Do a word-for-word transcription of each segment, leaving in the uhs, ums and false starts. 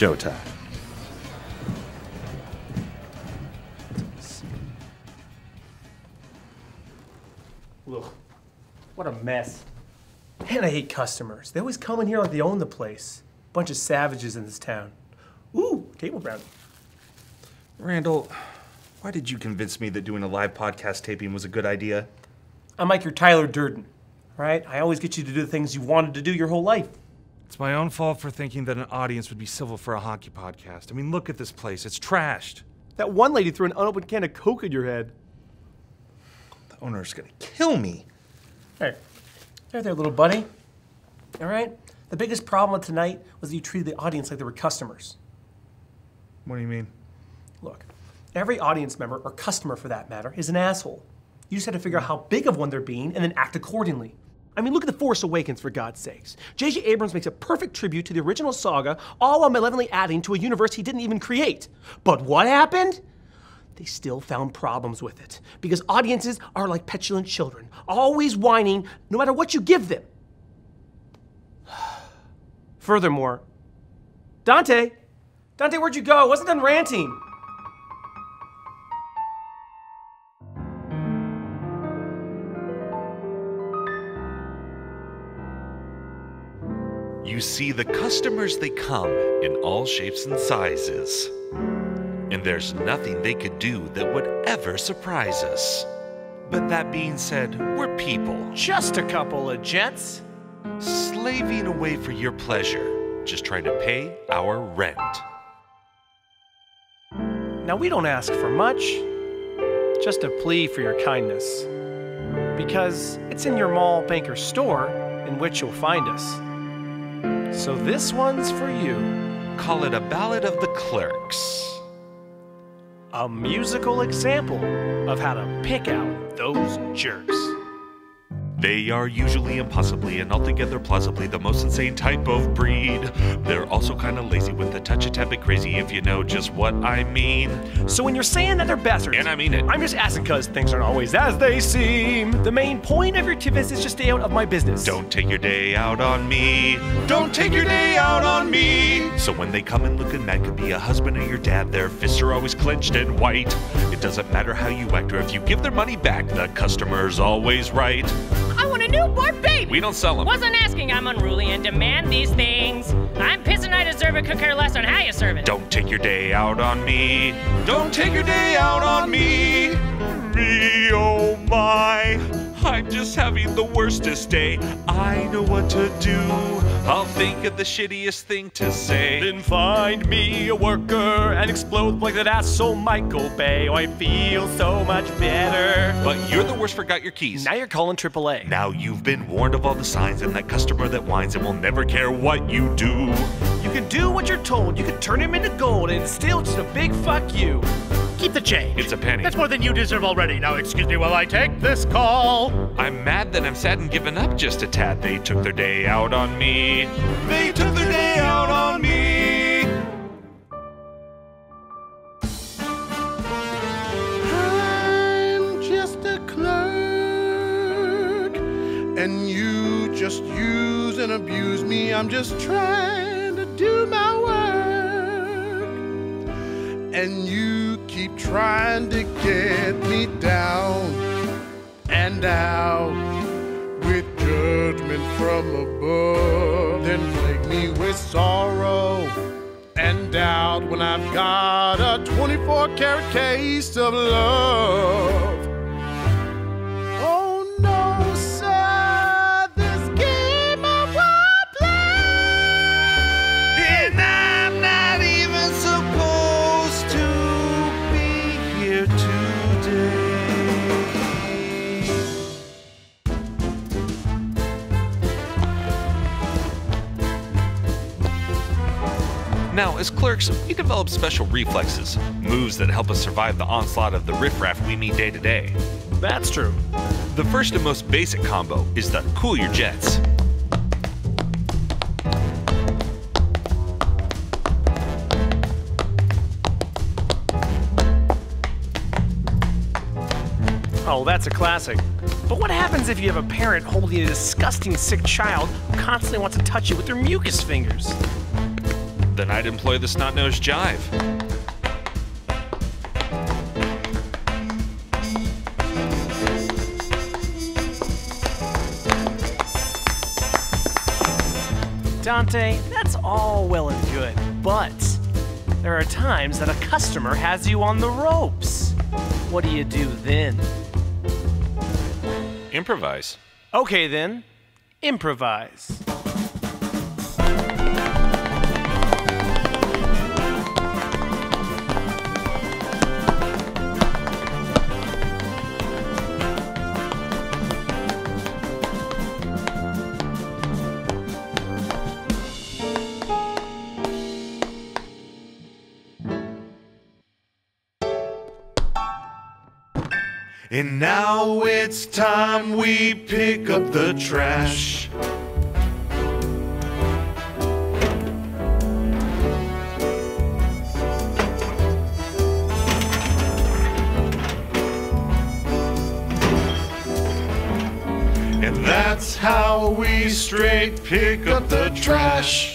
showtime. Look, what a mess. Man, I hate customers. They always come in here like they own the place. Bunch of savages in this town. Ooh, table brownie. Randall, why did you convince me that doing a live podcast taping was a good idea? I'm like your Tyler Durden, right? I always get you to do the things you wanted to do your whole life. It's my own fault for thinking that an audience would be civil for a hockey podcast. I mean, look at this place. It's trashed. That one lady threw an unopened can of Coke in your head. The owner's gonna kill me. Hey, there, there, little buddy. All right? The biggest problem with tonight was that you treated the audience like they were customers. What do you mean? Look, every audience member, or customer for that matter, is an asshole. You just had to figure out how big of one they're being and then act accordingly. I mean, look at The Force Awakens, for God's sakes. J J Abrams makes a perfect tribute to the original saga, all while malevolently adding to a universe he didn't even create. But what happened? They still found problems with it. Because audiences are like petulant children, always whining no matter what you give them. Furthermore, Dante, Dante, where'd you go? I wasn't done ranting. You see, the customers, they come in all shapes and sizes. And there's nothing they could do that would ever surprise us. But that being said, we're people. Just a couple of jets. Slaving away for your pleasure, just trying to pay our rent. Now, we don't ask for much, just a plea for your kindness. Because it's in your mall, bank, or store in which you'll find us. So this one's for you. Call it a ballad of the Clerks. A musical example of how to pick out those jerks. They are usually impossibly and altogether plausibly the most insane type of breed. They're also kinda lazy with a touch of tad bit crazy, if you know just what I mean. So when you're saying that they're bastards, and I mean it, I'm just asking cause things aren't always as they seem. The main point of your tip is just stay out of my business. Don't take your day out on me. Don't take your day out on me. So when they come in looking mad, could be a husband or your dad, their fists are always clenched and white. It doesn't matter how you act or if you give their money back, the customer's always right. I want a newborn baby! We don't sell them. Wasn't asking, I'm unruly and demand these things. I'm pissing I deserve it, could care less on how you serve it. Don't take your day out on me. Don't take your day out on me. Me, oh my. I'm just having the worstest day. I know what to do. I'll think of the shittiest thing to say. Then find me a worker and explode like that asshole Michael Bay. Oh, I feel so much better. But you're the worst, forgot your keys. Now you're calling triple A. Now you've been warned of all the signs and that customer that whines and will never care what you do. You can do what you're told. You can turn him into gold and it's still just a big fuck you. Keep the change. It's a penny. That's more than you deserve already. Now excuse me while I take this call. I'm mad that I'm sad and given up just a tad. They took their day out on me. They took their day out on me. I'm just a clerk, and you just use and abuse me. I'm just trying to do my work, and you keep trying to get me down and out with judgment from above, then plague me with sorrow and doubt when I've got a twenty-four karat case of love. Oh no, sir, this game I won't play, And I'm not even supposed to be here today. Now, as clerks, we develop special reflexes, moves that help us survive the onslaught of the riffraff we meet day to day. That's true. The first and most basic combo is the cool your jets. Oh, that's a classic. But what happens if you have a parent holding a disgusting sick child who constantly wants to touch you with their mucus fingers? Then I'd employ the snot-nosed jive. Dante, that's all well and good, but there are times that a customer has you on the ropes. What do you do then? Improvise. Okay then, improvise. And now it's time we pick up the trash. And that's how we straight pick up the trash.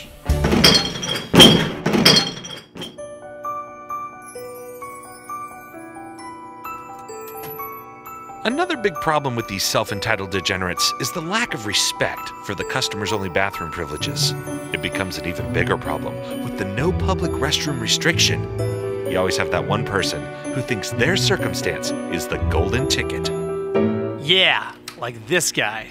Another big problem with these self-entitled degenerates is the lack of respect for the customer's only bathroom privileges. It becomes an even bigger problem with the no public restroom restriction. You always have that one person who thinks their circumstance is the golden ticket. Yeah, like this guy.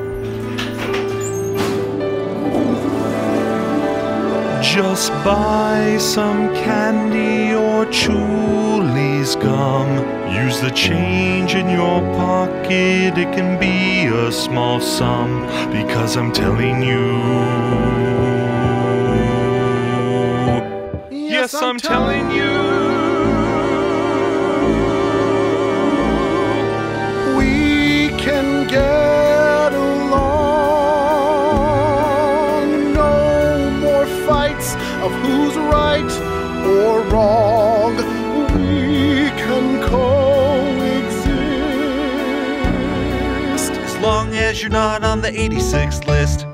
Just buy some candy or Chuli's gum. Use the change in your pocket, it can be a small sum. Because I'm telling you, yes, yes I'm telling you, we can get along. No more fights of who's right or wrong. We can coexist as long as you're not on the eighty-sixth list.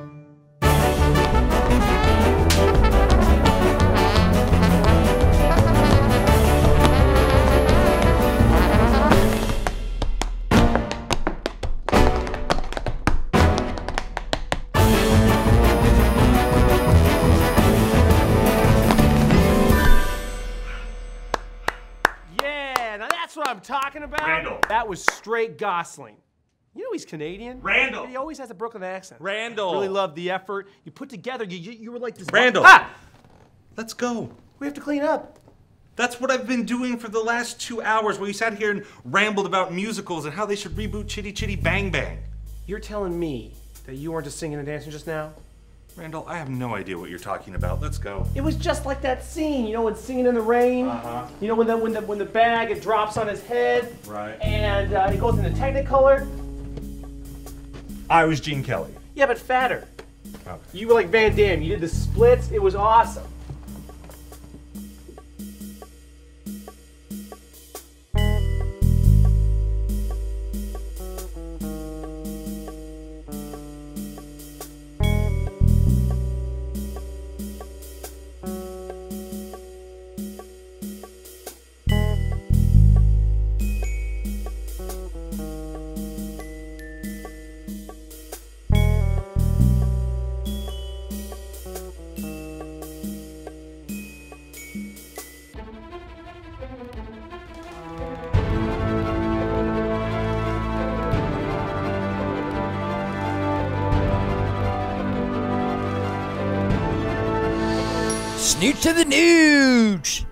That's what I'm talking about. Randall. That was straight Gosling. You know he's Canadian. Randall. He always has a Brooklyn accent. Randall. Really love the effort. You put together, you, you, you were like this. Randall. Ah! Let's go. We have to clean up. That's what I've been doing for the last two hours while you sat here and rambled about musicals and how they should reboot Chitty Chitty Bang Bang. You're telling me that you weren't just singing and dancing just now? Randall, I have no idea what you're talking about. Let's go. It was just like that scene, you know, when Singing in the Rain. Uh-huh. You know, when the when the when the bag it drops on his head. Right. And uh, it goes into Technicolor. I was Gene Kelly. Yeah, but fatter. Okay. You were like Van Damme. You did the splits. It was awesome. Snoot to the nooch!